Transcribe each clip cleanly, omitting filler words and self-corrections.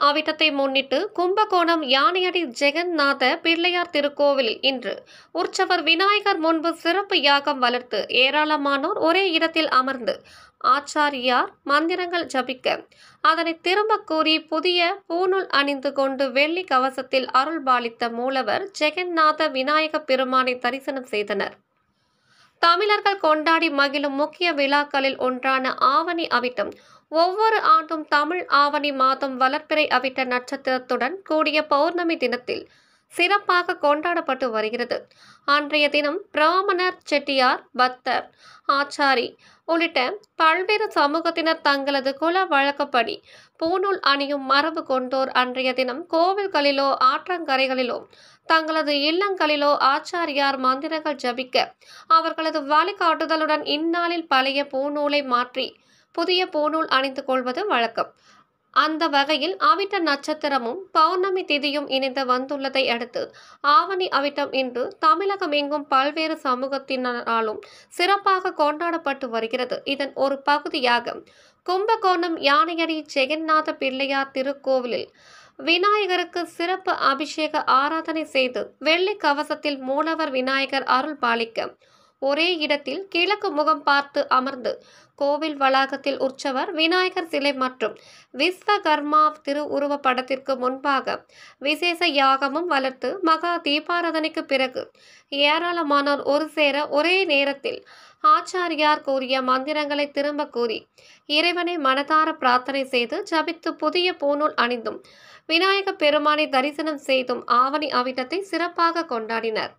அவிட்டத்தை முன்னிட்டு கும்பகோணம் யானையடி ஜெகந்நாத பிள்ளையார் திருக்கோவிலில் இன்று உற்சவர் விநாயகர் முன்பு சிறப்பு யாகம் வளர்த்து ஏராளமானோர் ஒரே இடத்தில் அமர்ந்து ஆச்சாரியார் மந்திரங்கள் ஜபிக்க அதனை திரும்ப கூறி புதிய பூநூல் அணிந்து கொண்டு வெள்ளி கவசத்தில் அருள் பாலித்த மூலவர் ஜெகந்நாத விநாயக பெருமானை தரிசனம் செய்தனர். தமிழர்கள் கொண்டாடி மகிழும் முக்கிய விழாக்களில் ஒன்றான ஆவணி அவிட்டம் ஒவ்வொரு ஆண்டும் தமிழ் ஆவணி மாதம் வளர்பிறை அவிட்ட நட்சத்திரத்துடன் கூடிய பௌர்ணமி தினத்தில் சிறப்பாக கொண்டாடப்பட்டு வருகிறது. அன்றைய தினம் பிராமணர், செட்டியார், பக்தர், ஆச்சாரி உள்ளிட்ட பல்வேறு சமூகத்தினர் தங்களது குல வழக்கப்படி பூநூல் அணியும் மரபு கொண்டோர் அன்றைய தினம் கோவில்களிலோ ஆற்றங்கரைகளிலோ தங்களது இல்லங்களிலோ ஆச்சாரியார் மந்திரங்கள் ஜபிக்க அவர்களது வழிகாட்டுதலுடன் இந்நாளில் பழைய பூநூலை மாற்றி புதிய பூநூல் அணிந்து கொள்வது வழக்கம். அந்த வகையில் அவிட்ட நட்சத்திரமும் பௌர்ணமி திதியும் இணைந்து வந்துள்ளதை அடுத்து ஆவணி அவிட்டம் இன்று தமிழகம் எங்கும் பல்வேறு சமூகத்தினராலும் சிறப்பாக கொண்டாடப்பட்டு வருகிறது. இதன் ஒரு பகுதியாக கும்பகோணம் யானையடி ஜெகந்நாத பிள்ளையார் திருக்கோவிலில் விநாயகருக்கு சிறப்பு அபிஷேக ஆராதனை செய்து வெள்ளி கவசத்தில் மூலவர் விநாயகர் அருள் பாலிக்க ஒரே இடத்தில் கிழக்கு முகம் பார்த்து அமர்ந்து கோவில் வளாகத்தில் உற்சவர் விநாயகர் சிலை மற்றும் விஸ்வகர்மா திரு உருவ படத்திற்கு முன்பாக விசேஷ யாகமும் வளர்த்து மகா தீபாராதனைக்கு பிறகு ஏராளமானோர் ஒரு சேர ஒரே நேரத்தில் ஆச்சாரியார் கூறிய மந்திரங்களை திரும்ப கூறி இறைவனை மனதார பிரார்த்தனை செய்து ஜபித்து புதிய பூநூல் அணிந்தும் விநாயக பெருமானை தரிசனம் செய்தும் ஆவணி அவிட்டத்தை சிறப்பாக கொண்டாடினர்.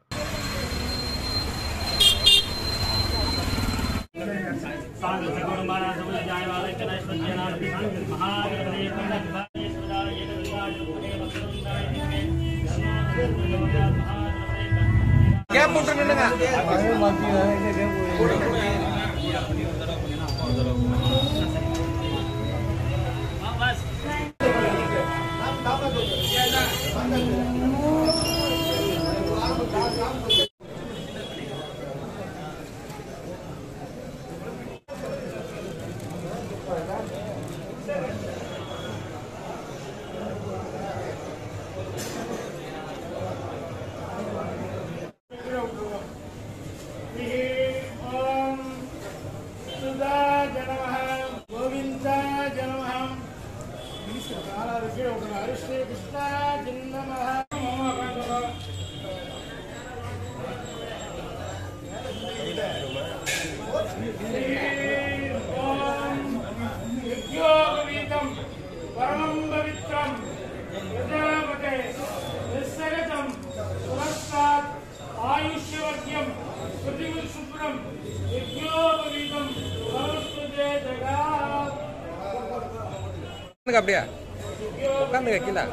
அப்படியா உட்காந்துங்க கீழே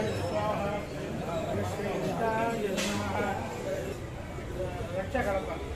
ரட்சகரப்பா